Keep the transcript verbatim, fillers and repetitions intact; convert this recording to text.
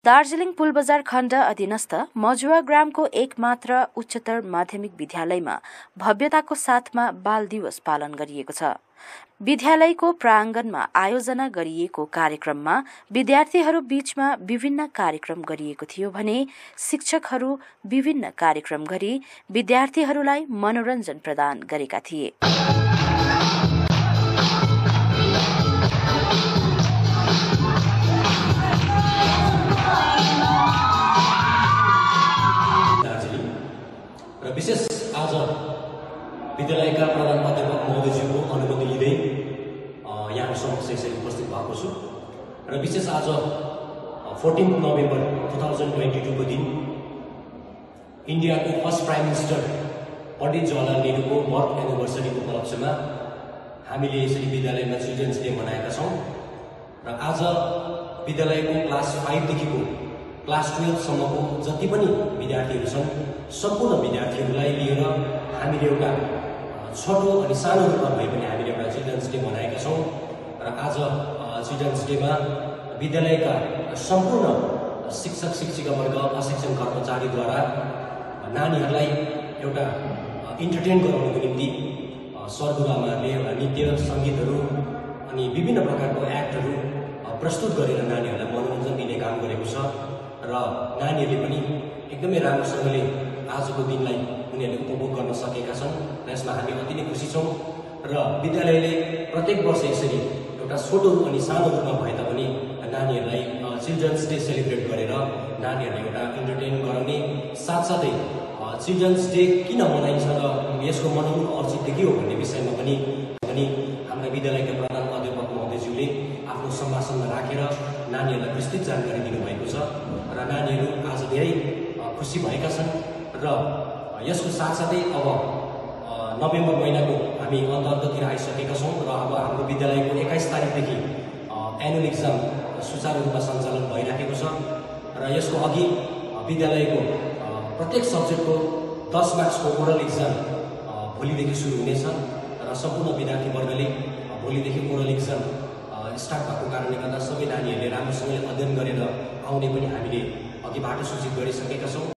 दार्जिलिङ पुलबजार खण्ड अधीनस्थ मजुवा ग्रामको एकमात्र उच्चतर माध्यमिक विद्यालयमा भव्यताको साथमा बाल दिवस पालन गरिएको छ। विद्यालयको प्राङ्गणमा आयोजना गरिएको कार्यक्रममा विद्यार्थीहरू बीचमा विभिन्न कार्यक्रम गरिएको थियो भने शिक्षकहरू विभिन्न कार्यक्रम गरी विद्यार्थीहरूलाई मनोरञ्जन प्रदान गरेका थिए। र विशेष आज विद्यालयका प्रधान अध्यापक महोदयज्यूको अनुमति लिँदै यहाँ समक्ष यसरी उपस्थित भएको छु र विशेष आज चौध नोभेम्बर दुई हजार बाइस को दिन इन्डियाको first prime minister Pandit Jawaharlal नेहरूको बर्थ एनिभर्सरीको उपलक्ष्यमा हामीले यसरी विद्यालयमा चिल्ड्रेन्स डे मनाएका छौँ र आज विद्यालयको क्लास फाइभ देखिको क्लास ट्वेल्भ सम्मको जति पनि विद्यार्थीहरू छन् सम्पूर्ण विद्यार्थीहरूलाई लिएर हामीले एउटा छोटो अनि सानो रूपमा भए पनि हामीले एउटा चिल्ड्रेन्स डे मनाएका छौँ र आज चिल्ड्रेन्स डेमा विद्यालयका सम्पूर्ण शिक्षक शिक्षिकावर्ग प्रशिक्षण कर्मचारीद्वारा नानीहरूलाई एउटा इन्टरटेन गराउनको निम्ति सरगुरुआमाहरूले एउटा नृत्य सङ्गीतहरू अनि विभिन्न प्रकारको एक्टहरू प्रस्तुत गरेर नानीहरूलाई मनोरञ्जन दिने काम गरेको छ र नानीहरूले पनि एकदमै राम्रोसँगले आजको दिनलाई उनीहरूले उपभोग गर्न सकेका छन् र यसमा हामी अति नै खुसी छौँ र विद्यालयले प्रत्येक वर्ष यसरी एउटा छोटो अनि सानो रूपमा भए तापनि नानीहरूलाई चिल्ड्रेन्स डे सेलिब्रेट गरेर नानीहरूलाई एउटा इन्टरटेन गराउने साथसाथै चिल्ड्रेन्स डे किन मनाइन्छ र यसको मनोरूप औचित्य के हो भन्ने विषयमा पनि पनि हाम्रा विद्यालयका प्रधान अध्यापक महोदयज्यूले आफ्नो सम्भाषणमा राखेर नानीहरूलाई विस्तृत जानकारी दिनुभएको छ र नानीहरू आज धेरै खुसी भएका छन् र यसको साथसाथै अब नोभेम्बर महिनाको हामी अन्त अन्ततिर आइसकेका छौँ र अब हाम्रो विद्यालयको एक्काइस तारिकदेखि एनुअल इक्जाम सुचारू रूपमा सञ्चालन भइराखेको छ र यसको अघि विद्यालयको प्रत्येक सब्जेक्टको दस मार्क्सको ओरल इक्जाम भोलिदेखि सुरु हुनेछ र सम्पूर्ण विद्यार्थीवर्गले भोलिदेखि ओरल इक्जाम स्टार्ट भएको कारणले गर्दा सबै नानीहरूले राम्रोसँगले अध्ययन गरेर आउने पनि हामीले अघिबाट सूचित गरिसकेका छौँ।